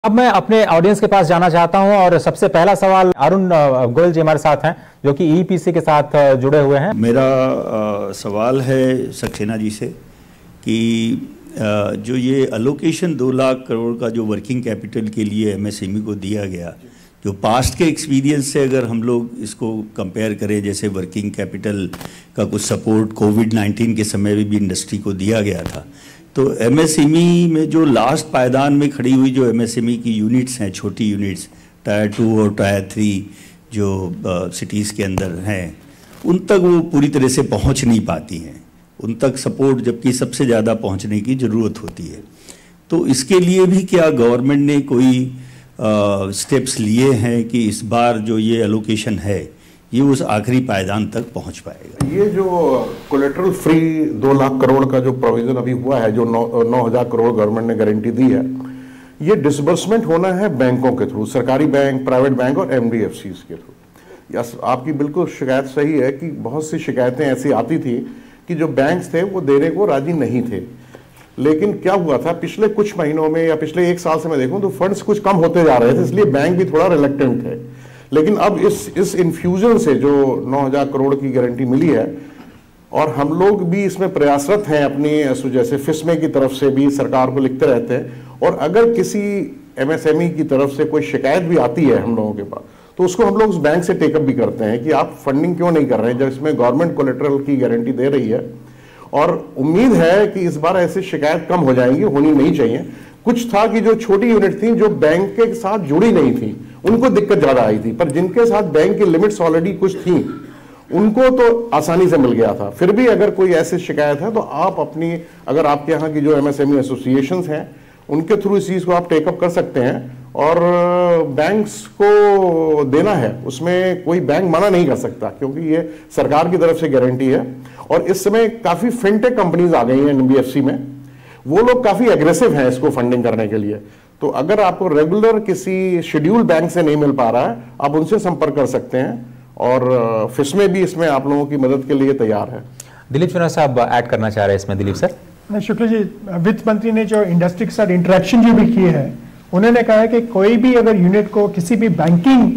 अब मैं अपने ऑडियंस के पास जाना चाहता हूं और सबसे पहला सवाल अरुण गोयल जी हमारे साथ हैं जो कि ईपीसी के साथ जुड़े हुए हैं। मेरा सवाल है सक्सेना जी से कि जो ये अलोकेशन 2 लाख करोड़ का जो वर्किंग कैपिटल के लिए एमएसएमई को दिया गया, जो पास्ट के एक्सपीरियंस से अगर हम लोग इसको कंपेयर करें, जैसे वर्किंग कैपिटल का कुछ सपोर्ट कोविड-19 के समय में भी इंडस्ट्री को दिया गया था, तो एमएसएमई में जो लास्ट पायदान में खड़ी हुई जो एमएसएमई की यूनिट्स हैं, छोटी यूनिट्स टायर 2 और टायर 3 जो सिटीज़ के अंदर हैं, उन तक वो पूरी तरह से पहुंच नहीं पाती हैं, उन तक सपोर्ट जबकि सबसे ज़्यादा पहुंचने की ज़रूरत होती है। तो इसके लिए भी क्या गवर्नमेंट ने कोई स्टेप्स लिए हैं कि इस बार जो ये एलोकेशन है ये उस आखिरी पायदान तक पहुंच पाएगा? ये जो कोलेटरल फ्री 2 लाख करोड़ का जो प्रोविजन अभी हुआ है, जो 9,000 करोड़ गवर्नमेंट ने गारंटी दी है, ये डिसबर्समेंट होना है बैंकों के थ्रू, सरकारी बैंक, प्राइवेट बैंक और एनबीएफसीज के थ्रू। यस, आपकी बिल्कुल शिकायत सही है कि बहुत सी शिकायतें ऐसी आती थी कि जो बैंक्स थे वो देने को राजी नहीं थे। लेकिन क्या हुआ था पिछले कुछ महीनों में या पिछले 1 साल से मैं देखूं तो फंड्स कुछ कम होते जा रहे थे, इसलिए बैंक भी थोड़ा रिलक्टेंट थे। लेकिन अब इस इन्फ्यूजन से जो 9,000 करोड़ की गारंटी मिली है, और हम लोग भी इसमें प्रयासरत हैं, अपनी जैसे फिस्मे की तरफ से भी सरकार को लिखते रहते हैं, और अगर किसी एमएसएमई की तरफ से कोई शिकायत भी आती है हम लोगों के पास, तो उसको हम लोग उस बैंक से टेकअप भी करते हैं कि आप फंडिंग क्यों नहीं कर रहे हैं जब इसमें गवर्नमेंट कोलेटरल की गारंटी दे रही है। और उम्मीद है कि इस बार ऐसी शिकायत कम हो जाएंगी, होनी नहीं चाहिए। कुछ था कि जो छोटी यूनिट थी जो बैंक के साथ जुड़ी नहीं थी, उनको दिक्कत ज्यादा आई थी, पर जिनके साथ बैंक की लिमिट्स ऑलरेडी कुछ थी उनको तो आसानी से मिल गया था। फिर भी अगर कोई ऐसी शिकायत है तो आप अपनी, अगर आपके यहाँ की जो एमएसएमई एसोसिएशंस हैं उनके थ्रू इस चीज को आप टेकअप कर सकते हैं, और बैंक्स को देना है, उसमें कोई बैंक मना नहीं कर सकता, क्योंकि ये सरकार की तरफ से गारंटी है। और इस समय काफी फिनटेक कंपनीज आ गई हैं एनबीएफसी में, वो लोग काफी एग्रेसिव हैं इसको फंडिंग करने के लिए। तो अगर आपको रेगुलर किसी शेड्यूल बैंक से नहीं मिल पा रहा है, आप उनसे संपर्क कर सकते हैं, और फिस्मे भी इसमें आप लोगों की मदद के लिए तैयार है। दिलीप चुना साहब ऐड करना चाह रहे हैं इसमें। दिलीप सर। शुक्ला जी, वित्त मंत्री ने जो इंडस्ट्री के साथ इंटरेक्शन जो भी किए हैं, उन्होंने कहा है कि कोई भी अगर यूनिट को किसी भी बैंकिंग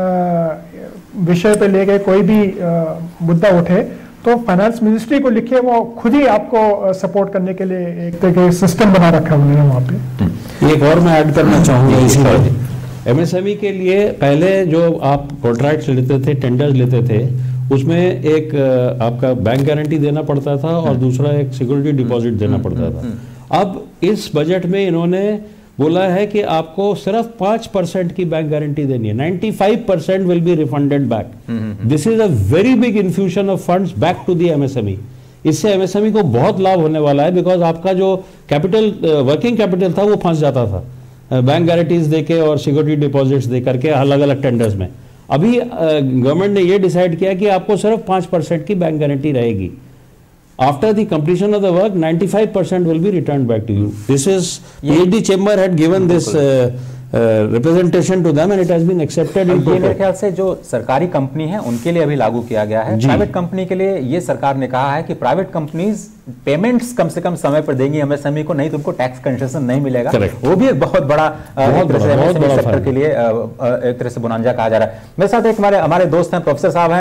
विषय पे लेके कोई भी मुद्दा उठे तो फाइनेंस मिनिस्ट्री को लिखे, वो खुद ही आपको सपोर्ट करने के लिए एक तरह के सिस्टम बना रखा है उन्होंने वहाँ पे। एक और मैं ऐड करना चाहूँगा इसी पर। एमएसएमई के लिए पहले जो आप कॉन्ट्रैक्ट्स लेते थे, टेंडर्स लेते थे, उसमें एक आपका बैंक गारंटी देना पड़ता था और दूसरा एक सिक्योरिटी डिपॉजिट देना पड़ता था। अब इस बजट में इन्होंने बोला है कि आपको सिर्फ 5% की बैंक गारंटी देनी है, 95% will be refunded back. This is a very big infusion of funds back to the MSME. इससे एमएसएमई को बहुत लाभ होने वाला है, बिकॉज आपका जो कैपिटल, वर्किंग कैपिटल था, वो फंस जाता था बैंक गारंटीज देके और सिक्योरिटी डिपॉजिट्स दे करके अलग अलग टेंडर्स में। अभी गवर्नमेंट ने ये डिसाइड किया कि आपको सिर्फ 5% की बैंक गारंटी रहेगी। After the completion of the work, 95% will be returned back to you. This is, PhD chamber had given this representation to them and it has been accepted in ये मेरे ख्याल से जो सरकारी कंपनी है उनके लिए अभी लागू किया गया है। प्राइवेट कंपनी के लिए ये सरकार ने कहा है कि प्राइवेट कंपनीज पेमेंट्स कम से कम समय पर देंगी एमएसएमई को, नहीं तो उनको टैक्स कंसेशन नहीं मिलेगा। वो भी एक बहुत बड़ा सेक्टर के लिए एक तरह से बोनांजा कहा जा रहा है। मेरे साथ एक हमारे दोस्त हैं, प्रोफेसर साहब हैं।